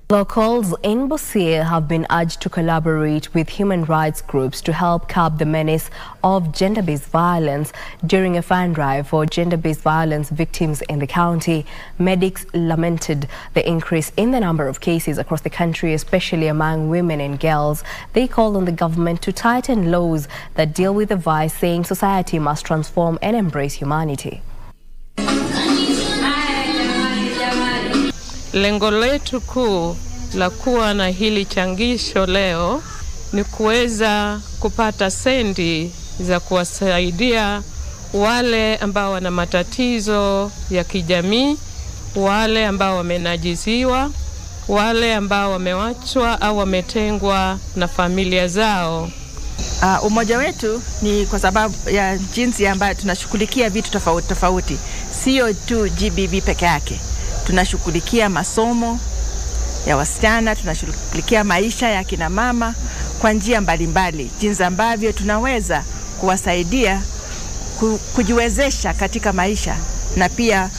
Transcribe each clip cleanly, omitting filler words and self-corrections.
Locals in Busia have been urged to collaborate with human rights groups to help curb the menace of gender-based violence during a fund drive for gender-based violence victims in the county. Medics lamented the increase in the number of cases across the country, especially among women and girls. They called on the government to tighten laws that deal with the vice, saying society must transform and embrace humanity. Lengo letu kuu la kuwa na hili changisho leo ni kuweza kupata sendi za kuwasaidia wale ambao wana matatizo ya kijamii, wale ambao wamenajiziwa, wale ambao wamewachwa au wametengwa na familia zao. Umoja wetu ni kwa sababu ya jinsi ambayo tunashughulikia vitu tofauti tofauti, sio tu GBV peke yake. Tunashughulikia masomo ya wasichana, tunashughulikia maisha ya kina mama kwa njia mbalimbali, jinsi ambavyo tunaweza kuwasaidia kujiwezesha katika maisha na pia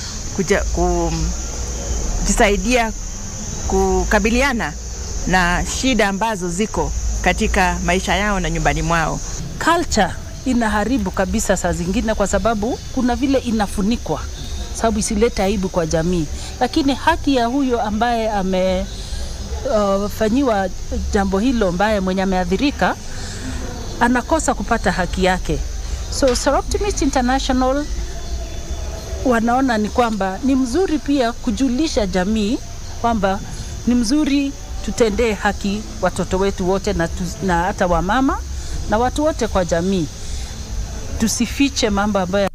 kujisaidia kukabiliana na shida ambazo ziko katika maisha yao na nyumbani mwao. Culture inaharibu kabisa saa zingine kwa sababu kuna vile inafunikwa, sababu isilete aibu kwa jamii. Lakini haki ya huyo ambaye amefanyiwa jambo hilo, ambaye mwenye ameadhirika, anakosa kupata haki yake. So Optimist International wanaona ni kwamba ni mzuri pia kujulisha jamii kwamba ni mzuri tutendee haki watoto wetu wote na hata wamama na watu wote kwa jamii. Tusifiche mambo ambayo